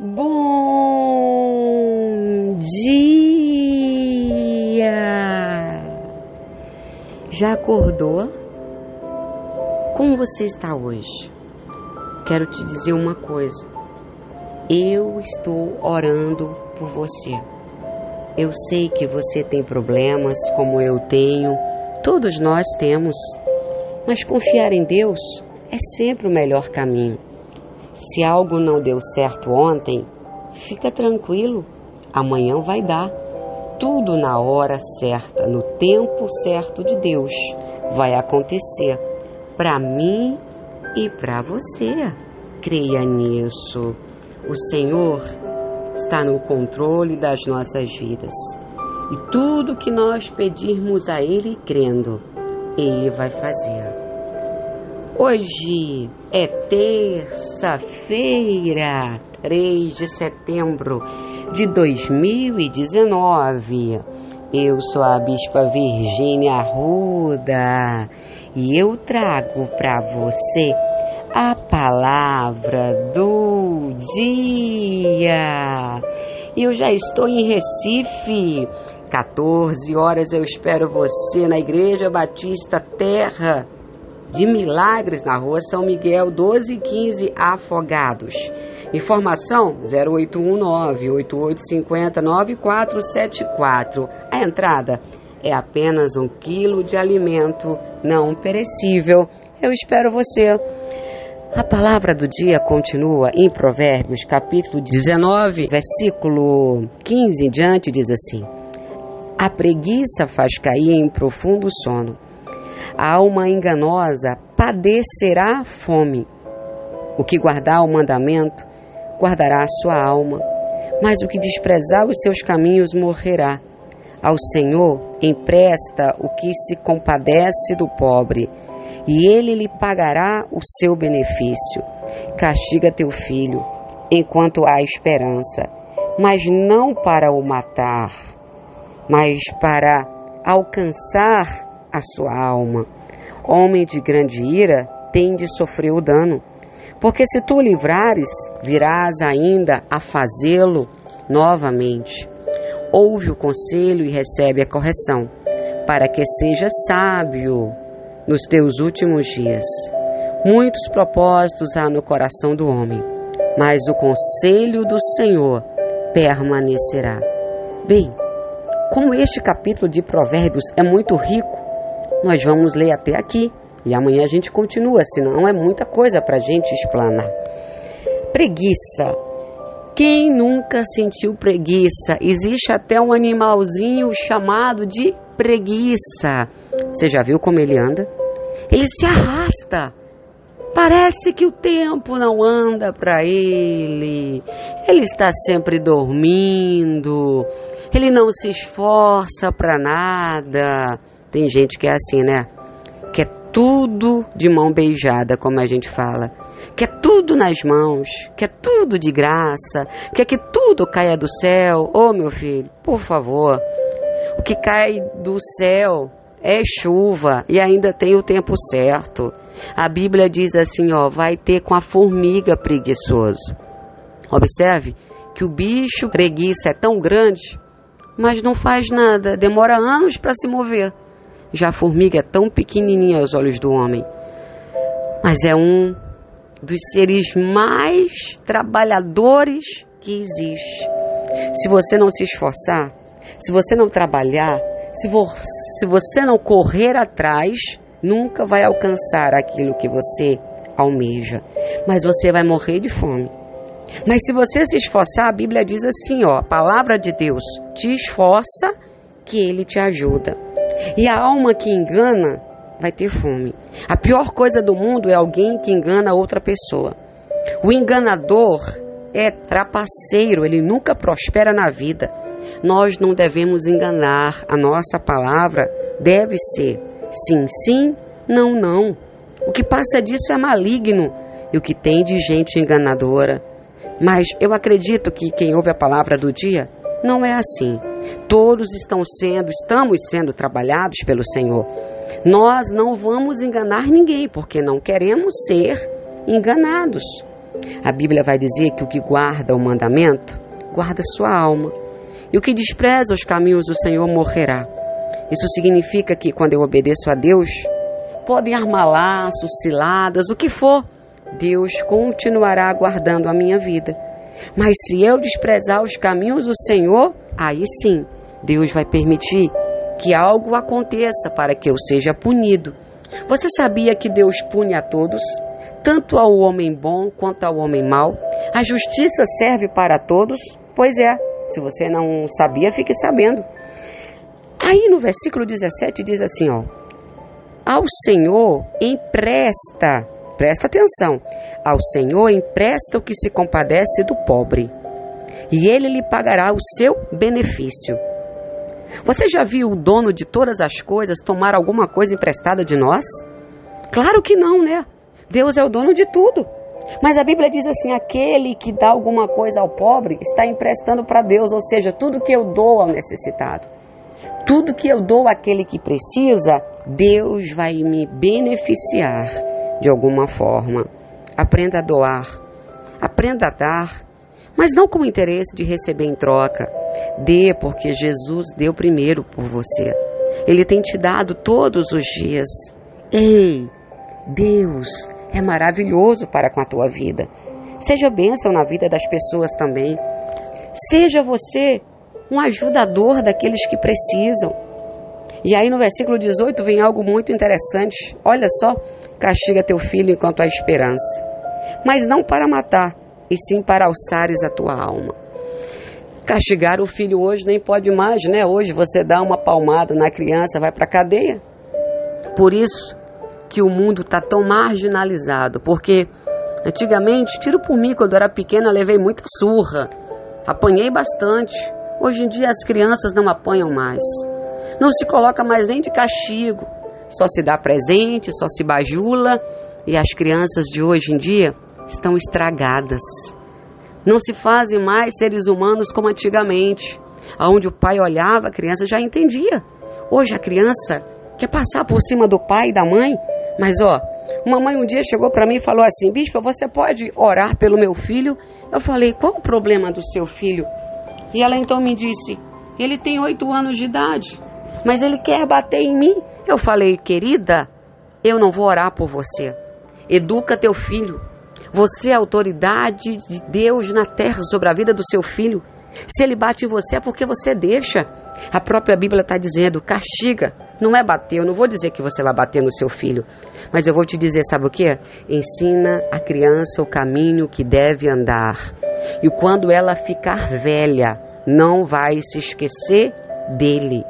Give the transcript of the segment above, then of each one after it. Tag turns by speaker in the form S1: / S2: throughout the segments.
S1: Bom dia! Já acordou? Como você está hoje? Quero te dizer uma coisa. Eu estou orando por você. Eu sei que você tem problemas como eu tenho, todos nós temos, mas confiar em Deus é sempre o melhor caminho. Se algo não deu certo ontem, fica tranquilo, amanhã vai dar. Tudo na hora certa, no tempo certo de Deus, vai acontecer para mim e para você. Creia nisso. O Senhor está no controle das nossas vidas. E tudo que nós pedirmos a Ele crendo, Ele vai fazer. Hoje é terça-feira, 3 de setembro de 2019. Eu sou a Bispa Virgínia Arruda e eu trago para você a palavra do dia. Eu já estou em Recife, 14 horas eu espero você na Igreja Batista Terra de Milagres, na rua São Miguel, 1215 Afogados. Informação 0819-8850-9474. A entrada é apenas 1 quilo de alimento não perecível. Eu espero você. A palavra do dia continua em Provérbios, capítulo 19, versículo 15 em diante, diz assim: a preguiça faz cair em profundo sono. A alma enganosa padecerá fome. O que guardar o mandamento, guardará a sua alma, mas o que desprezar os seus caminhos morrerá. Ao Senhor empresta o que se compadece do pobre, e Ele lhe pagará o seu benefício. Castiga teu filho, enquanto há esperança, mas não para o matar, mas para alcançar a sua alma. Homem de grande ira tem de sofrer o dano, porque se tu o livrares, virás ainda a fazê-lo novamente. Ouve o conselho e recebe a correção, para que seja sábio nos teus últimos dias. Muitos propósitos há no coração do homem, mas o conselho do Senhor permanecerá. Bem, como este capítulo de Provérbios é muito rico, nós vamos ler até aqui e amanhã a gente continua, senão é muita coisa para a gente explanar. Preguiça. Quem nunca sentiu preguiça? Existe até um animalzinho chamado de preguiça. Você já viu como ele anda? Ele se arrasta. Parece que o tempo não anda para ele. Ele está sempre dormindo. Ele não se esforça para nada. Tem gente que é assim, né? Quer tudo de mão beijada, como a gente fala. Quer tudo nas mãos, quer tudo de graça, quer que tudo caia do céu. Ô, meu filho, por favor, o que cai do céu é chuva e ainda tem o tempo certo. A Bíblia diz assim, ó, vai ter com a formiga preguiçoso. Observe que o bicho preguiça é tão grande, mas não faz nada, demora anos para se mover. Já a formiga é tão pequenininha aos olhos do homem, mas é um dos seres mais trabalhadores que existe. Se você não se esforçar, se você não trabalhar, se você não correr atrás, nunca vai alcançar aquilo que você almeja, mas você vai morrer de fome. Mas se você se esforçar, a Bíblia diz assim, ó, a palavra de Deus, te esforça que Ele te ajuda. E a alma que engana vai ter fome. A pior coisa do mundo é alguém que engana outra pessoa. O enganador é trapaceiro, ele nunca prospera na vida. Nós não devemos enganar. A nossa palavra deve ser sim, sim, não, não. O que passa disso é maligno e o que tem de gente enganadora. Mas eu acredito que quem ouve a palavra do dia não é assim. Todos estamos sendo trabalhados pelo Senhor. Nós não vamos enganar ninguém, porque não queremos ser enganados. A Bíblia vai dizer que o que guarda o mandamento, guarda sua alma. E o que despreza os caminhos do Senhor morrerá. Isso significa que quando eu obedeço a Deus, podem armar laços, ciladas, o que for, Deus continuará guardando a minha vida. Mas se eu desprezar os caminhos do Senhor, aí sim, Deus vai permitir que algo aconteça para que eu seja punido. Você sabia que Deus pune a todos, tanto ao homem bom quanto ao homem mau? A justiça serve para todos? Pois é, se você não sabia, fique sabendo. Aí no versículo 17 diz assim, ao Senhor empresta, presta atenção, ao Senhor empresta o que se compadece do pobre, e Ele lhe pagará o seu benefício. Você já viu o dono de todas as coisas tomar alguma coisa emprestada de nós? Claro que não, né? Deus é o dono de tudo. Mas a Bíblia diz assim, aquele que dá alguma coisa ao pobre está emprestando para Deus, ou seja, tudo que eu dou ao necessitado, tudo que eu dou àquele que precisa, Deus vai me beneficiar de alguma forma. Aprenda a doar, aprenda a dar, mas não com o interesse de receber em troca. Dê porque Jesus deu primeiro por você. Ele tem te dado todos os dias. Ei, Deus é maravilhoso para com a tua vida. Seja bênção na vida das pessoas também. Seja você um ajudador daqueles que precisam. E aí no versículo 18 vem algo muito interessante. Olha só, castiga teu filho enquanto há esperança, mas não para matar, e sim para alçares a tua alma. Castigar o filho hoje nem pode mais, né? Hoje você dá uma palmada na criança, vai para a cadeia. Por isso que o mundo está tão marginalizado, porque antigamente, tiro por mim, quando eu era pequena, levei muita surra, apanhei bastante. Hoje em dia as crianças não apanham mais, não se coloca mais nem de castigo, só se dá presente, só se bajula, e as crianças de hoje em dia estão estragadas. Não se fazem mais seres humanos como antigamente, onde o pai olhava, a criança já entendia. Hoje a criança quer passar por cima do pai e da mãe. Mas uma mãe um dia chegou para mim e falou assim, bispa, você pode orar pelo meu filho? Eu falei, qual o problema do seu filho? E ela então me disse, ele tem 8 anos de idade, mas ele quer bater em mim. Eu falei, querida, eu não vou orar por você. Educa teu filho. Você é a autoridade de Deus na terra sobre a vida do seu filho. Se ele bate em você é porque você deixa. A própria Bíblia está dizendo, castiga. Não é bater, eu não vou dizer que você vai bater no seu filho, mas eu vou te dizer, sabe o quê? Ensina a criança o caminho que deve andar. E quando ela ficar velha, não vai se esquecer dele.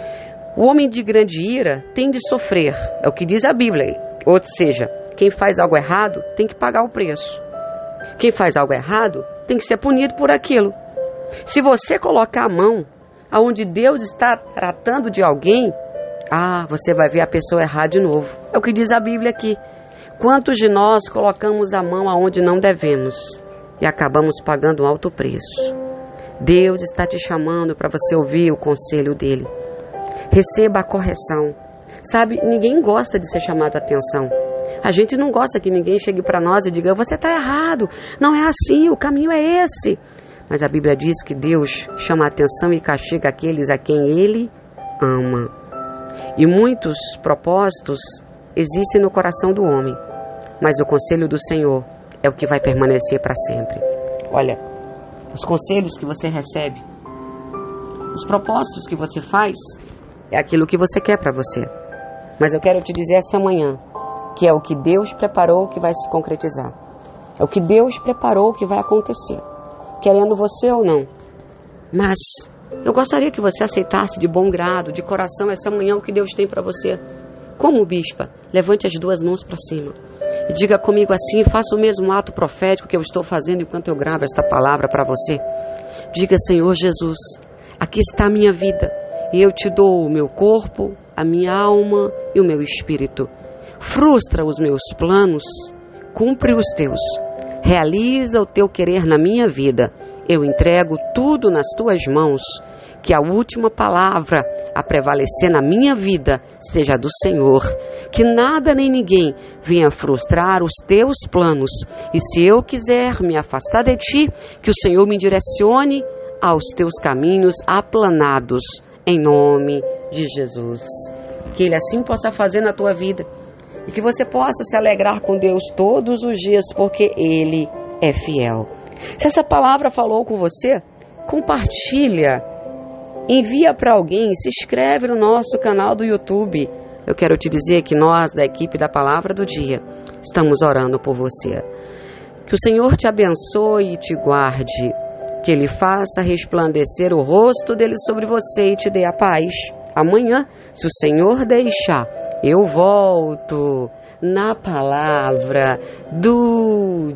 S1: O homem de grande ira tem de sofrer, é o que diz a Bíblia. Ou seja, quem faz algo errado tem que pagar o preço. Quem faz algo errado tem que ser punido por aquilo. Se você colocar a mão aonde Deus está tratando de alguém, você vai ver a pessoa errar de novo. É o que diz a Bíblia aqui. Quantos de nós colocamos a mão aonde não devemos e acabamos pagando um alto preço? Deus está te chamando para você ouvir o conselho dele. Receba a correção. Sabe, ninguém gosta de ser chamado a atenção. A gente não gosta que ninguém chegue para nós e diga, você está errado, não é assim, o caminho é esse. Mas a Bíblia diz que Deus chama a atenção e castiga aqueles a quem Ele ama. E muitos propósitos existem no coração do homem, mas o conselho do Senhor é o que vai permanecer para sempre. Olha, os conselhos que você recebe, os propósitos que você faz, é aquilo que você quer para você. Mas eu quero te dizer essa manhã, que é o que Deus preparou que vai se concretizar. É o que Deus preparou que vai acontecer, querendo você ou não. Mas eu gostaria que você aceitasse de bom grado, de coração, essa manhã o que Deus tem para você. Como bispa, levante as 2 mãos para cima e diga comigo assim, faça o mesmo ato profético que eu estou fazendo enquanto eu gravo esta palavra para você. Diga, Senhor Jesus, aqui está a minha vida e eu te dou o meu corpo, a minha alma e o meu espírito. Frustra os meus planos, cumpre os teus, realiza o teu querer na minha vida. Eu entrego tudo nas tuas mãos Que a última palavra a prevalecer na minha vida seja do Senhor. Que nada nem ninguém venha frustrar os teus planos. E se eu quiser me afastar de ti, que o Senhor me direcione aos teus caminhos aplanados, em nome de Jesus. Que Ele assim possa fazer na tua vida e que você possa se alegrar com Deus todos os dias, porque Ele é fiel. Se essa palavra falou com você, compartilha, envia para alguém, se inscreve no nosso canal do YouTube. Eu quero te dizer que nós, da equipe da Palavra do Dia, estamos orando por você. Que o Senhor te abençoe e te guarde, que Ele faça resplandecer o rosto dele sobre você e te dê a paz. Amanhã, se o Senhor deixar, eu volto na Palavra do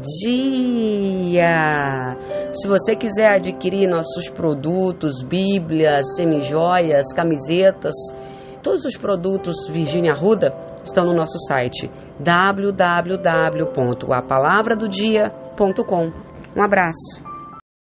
S1: Dia. Se você quiser adquirir nossos produtos, Bíblias, semijoias, camisetas, todos os produtos Virgínia Arruda estão no nosso site www.apalavradodia.com. Um abraço.